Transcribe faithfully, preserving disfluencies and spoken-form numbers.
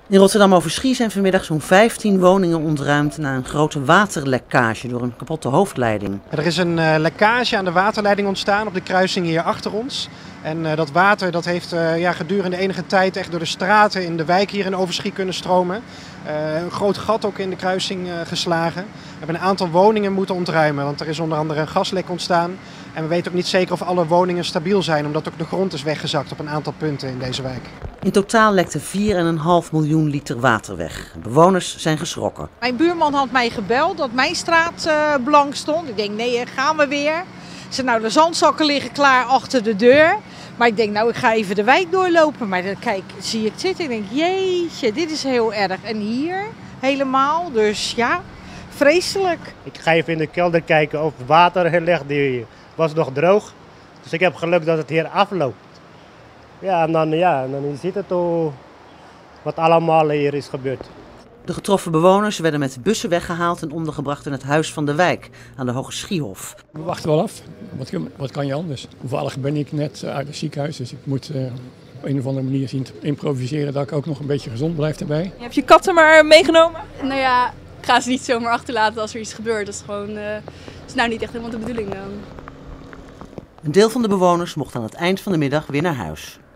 In Rotterdam-Overschie zijn vanmiddag zo'n vijftien woningen ontruimd na een grote waterlekkage door een kapotte hoofdleiding. Er is een uh, lekkage aan de waterleiding ontstaan op de kruising hier achter ons. En uh, dat water dat heeft uh, ja, gedurende enige tijd echt door de straten in de wijk hier in Overschie kunnen stromen. Uh, een groot gat ook in de kruising uh, geslagen. We hebben een aantal woningen moeten ontruimen, want er is onder andere een gaslek ontstaan. En we weten ook niet zeker of alle woningen stabiel zijn, omdat ook de grond is weggezakt op een aantal punten in deze wijk. In totaal lekte vier komma vijf miljoen liter water weg. Bewoners zijn geschrokken. Mijn buurman had mij gebeld dat mijn straat uh, blank stond. Ik denk, nee, gaan we weer. Ze nou, de zandzakken liggen klaar achter de deur. Maar ik denk, nou, ik ga even de wijk doorlopen. Maar dan kijk, zie ik zitten. Ik denk, jeetje, dit is heel erg. En hier helemaal, dus ja, vreselijk. Ik ga even in de kelder kijken of water ligt. Die was nog droog. Dus ik heb geluk dat het hier afloopt. Ja, en dan, ja, en dan ziet het hoe, wat allemaal hier is gebeurd. De getroffen bewoners werden met bussen weggehaald en ondergebracht in het huis van de wijk aan de Hogeschiethof. We wachten wel af. Wat, wat kan je anders? Toevallig ben ik net uit het ziekenhuis, dus ik moet uh, op een of andere manier zien te improviseren dat ik ook nog een beetje gezond blijf erbij. Je hebt je katten maar meegenomen? Nou ja, ik ga ze niet zomaar achterlaten als er iets gebeurt. Dat is gewoon, uh, dat is nou niet echt helemaal de bedoeling dan. Een deel van de bewoners mocht aan het eind van de middag weer naar huis.